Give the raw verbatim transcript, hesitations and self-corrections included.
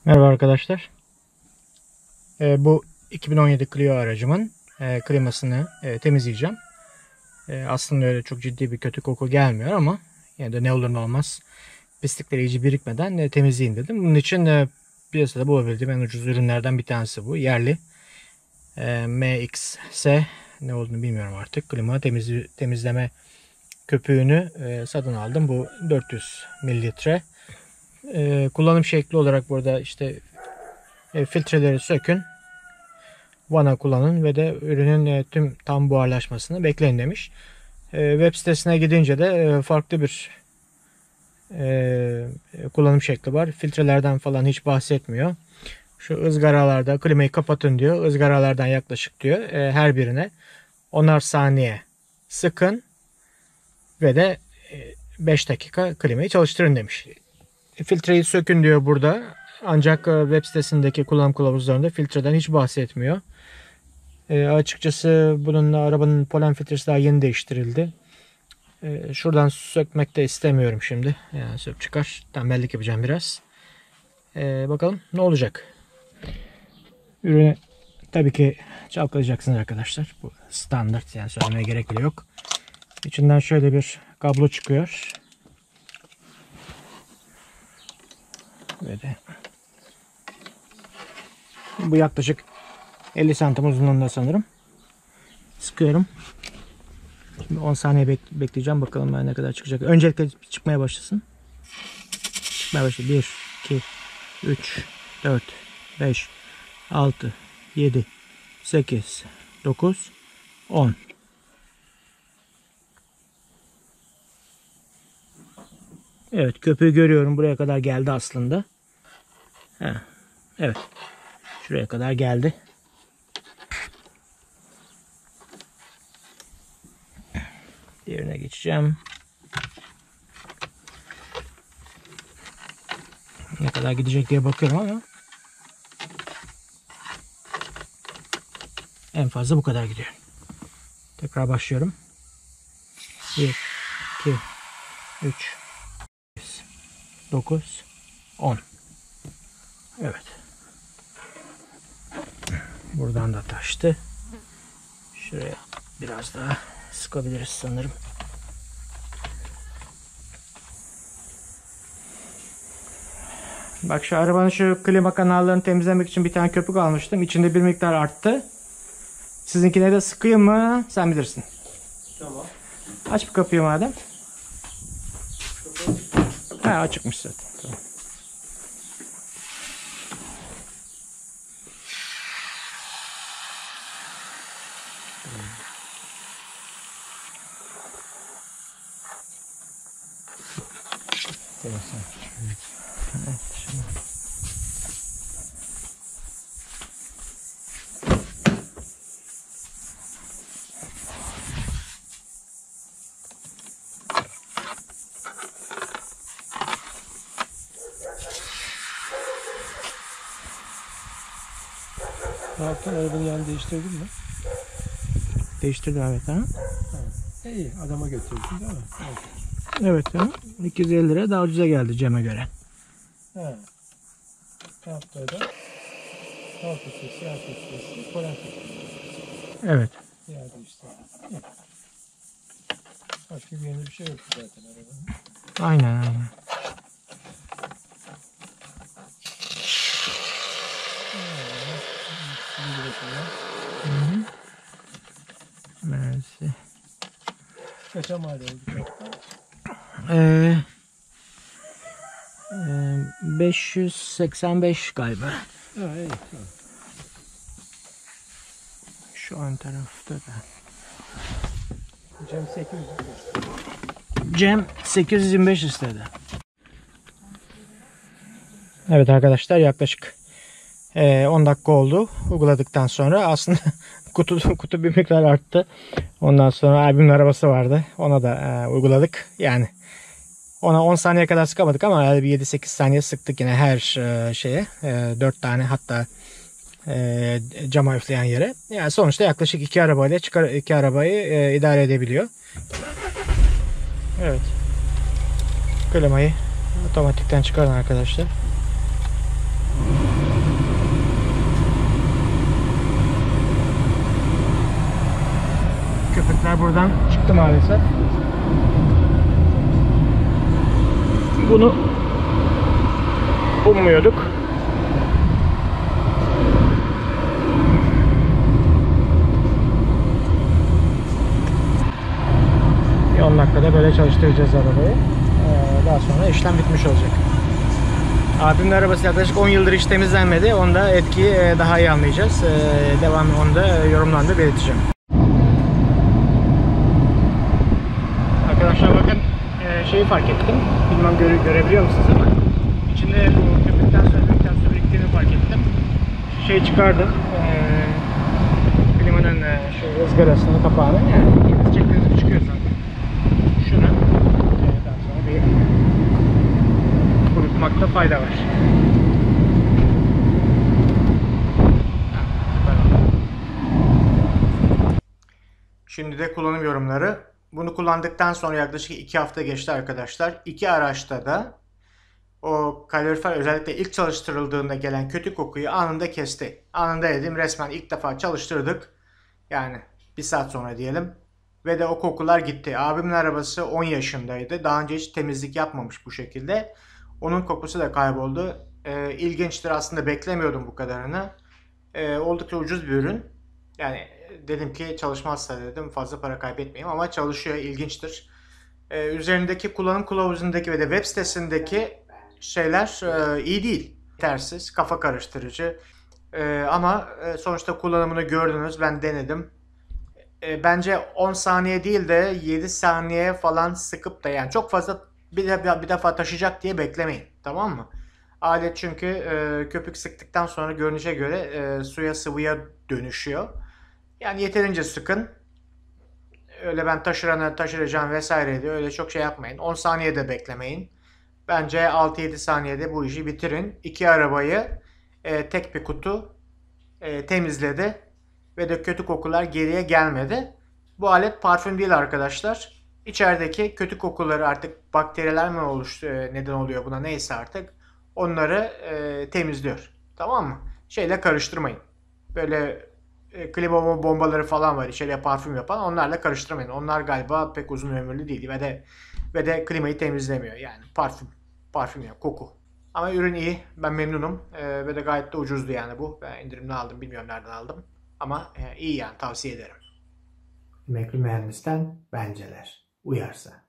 Merhaba arkadaşlar. Ee, bu iki bin on yedi Clio aracımın e, klimasını e, temizleyeceğim. E, aslında öyle çok ciddi bir kötü koku gelmiyor ama yine de ne olur ne olmaz pislikler iyice birikmeden e, temizleyeyim dedim. Bunun için e, piyasada bulabildiğim en ucuz ürünlerden bir tanesi bu. Yerli e, M X S, ne olduğunu bilmiyorum artık. Klima temiz, temizleme köpüğünü e, satın aldım. Bu dört yüz mililitre. E, kullanım şekli olarak burada işte e, filtreleri sökün, vana kullanın ve de ürünün e, tüm tam buharlaşmasını bekleyin demiş. E, web sitesine gidince de e, farklı bir e, kullanım şekli var. Filtrelerden falan hiç bahsetmiyor. Şu ızgaralarda klimayı kapatın diyor. Izgaralardan yaklaşık diyor e, her birine onar saniye sıkın ve de e, beş dakika klimayı çalıştırın demiş. E, filtreyi sökün diyor burada. Ancak e, web sitesindeki kullanım kılavuzlarında filtreden hiç bahsetmiyor. E, açıkçası bunun arabanın polen filtresi daha yeni değiştirildi. E, şuradan sökmek de istemiyorum şimdi. Yani sök çıkar. Tembellik yapacağım biraz. E, bakalım ne olacak. Ürünü tabii ki çalkalayacaksınız arkadaşlar. Bu standart, yani söylemeye gerek bile yok. İçinden şöyle bir kablo çıkıyor. Böyle. Bu yaklaşık elli santim uzunluğunda sanırım. Sıkıyorum. Şimdi on saniye bek bekleyeceğim. Bakalım ben ne kadar çıkacak. Öncelikle çıkmaya başlasın. Çıkmaya başladı. bir, iki, üç, dört, beş, altı, yedi, sekiz, dokuz, on. Evet, köpüğü görüyorum. Buraya kadar geldi aslında. Heh. Evet. Şuraya kadar geldi. Diğerine geçeceğim. Ne kadar gidecek diye bakıyorum ama en fazla bu kadar gidiyor. Tekrar başlıyorum. bir, iki, üç, dokuz, on. Evet. Buradan da taştı. Şuraya biraz daha sıkabiliriz sanırım. Bak, şu arabanın şu klima kanallarını temizlemek için bir tane köpük almıştım. İçinde bir miktar arttı. Sizinkine de sıkayım mı? Sen bilirsin. Tamam. Aç bir kapıyı madem. Ha, açıkmış zaten. Tamam. Evet, şimdi. Ne yaptın? Arabanın yanını değiştirdin mi? Değiştirdim, evet. Ha? Ha. İyi, adama götürdün değil mi? Evet. Evet. Ha? iki yüz elli lira daha ucuza geldi Cem'e göre. Ha. Ne yaptı adam? Hava filtresi, yağ filtresi, polen filtresi. Evet. Yağ değiştirdi. İyi. Başka bir yeni bir şey yok zaten arabanın. Aynen aynen. Şimdi de şuna. Hı hı. Mersi. Kaça mal oldu? Ee, e, beş yüz seksen beş galiba. Ha, iyi. Tamam. Şu ön tarafta da. Cem sekiz yüz. Cem sekiz yüz yirmi beş istedi. Evet arkadaşlar, yaklaşık e, on dakika oldu uyguladıktan sonra. Aslında kutu kutu bir miktar arttı. Ondan sonra abimin arabası vardı. Ona da e, uyguladık. Yani ona on saniye kadar sıkamadık ama bir yedi sekiz saniye sıktık yine her e, şeye. E, dört tane hatta e, cama üfleyen yere. Yani sonuçta yaklaşık iki arabayla çıkar iki arabayı e, idare edebiliyor. Evet. Klimayı otomatikten çıkarın arkadaşlar. arkadaşlar buradan çıktı maalesef. Bunu ummuyorduk. Bir on dakikada böyle çalıştıracağız arabayı. Ee, daha sonra işlem bitmiş olacak. Abimin arabası yaklaşık on yıldır hiç temizlenmedi. Onda etkiyi daha iyi anlayacağız. Ee, devamlı onu da yorumlarında belirteceğim. Arkadaşlar bakın şeyi fark ettim. Bilmem göre, görebiliyor musunuz ama içinde bu köpükten söndükten su biriktiğini fark ettim. Şu şeyi çıkardım. Ee, klimanın şu ızgarasının kapağını, yani ikiniz çektiğiniz çıkıyor zaten. Şunu daha sonra bir kurutmakta fayda var. Şimdi de kullanım yorumları. Bunu kullandıktan sonra yaklaşık iki hafta geçti arkadaşlar. İki araçta da o kalorifer özellikle ilk çalıştırıldığında gelen kötü kokuyu anında kesti. Anında dedim, resmen ilk defa çalıştırdık. Yani bir saat sonra diyelim. Ve de o kokular gitti. Abimin arabası on yaşındaydı. Daha önce hiç temizlik yapmamış bu şekilde. Onun kokusu da kayboldu. Ee, ilginçtir, aslında beklemiyordum bu kadarını. Ee, oldukça ucuz bir ürün. Yani dedim ki çalışmazsa dedim fazla para kaybetmeyeyim, ama çalışıyor, ilginçtir. Ee, üzerindeki kullanım kılavuzundaki ve de web sitesindeki şeyler e, iyi değil. Yetersiz, kafa karıştırıcı. E, ama e, sonuçta kullanımını gördünüz, ben denedim. E, bence on saniye değil de yedi saniye falan sıkıp da, yani çok fazla bir, de, bir defa taşıyacak diye beklemeyin. Tamam mı? Alet çünkü e, köpük sıktıktan sonra görünüşe göre e, suya, sıvıya dönüşüyor. Yani yeterince sıkın. Öyle ben taşırana taşıracağım vesaire diye öyle çok şey yapmayın. on saniyede beklemeyin. Bence altı yedi saniyede bu işi bitirin. İki arabayı e, tek bir kutu e, temizledi. Ve de kötü kokular geriye gelmedi. Bu alet parfüm değil arkadaşlar. İçerideki kötü kokuları, artık bakteriler mi oluştu, e, neden oluyor buna, neyse artık, onları e, temizliyor. Tamam mı? Şeyle karıştırmayın. Böyle e, klima bombaları falan var içeriye parfüm yapan, onlarla karıştırmayın. Onlar galiba pek uzun ömürlü değil ve de ve de klimayı temizlemiyor. Yani parfüm parfüm ya, koku. Ama ürün iyi. Ben memnunum. E, ve de gayet de ucuzdu yani bu. Ben indirimli aldım. Bilmiyorum nereden aldım. Ama e, iyi yani, tavsiye ederim. Emekli mühendisten benceler. Uyarsa.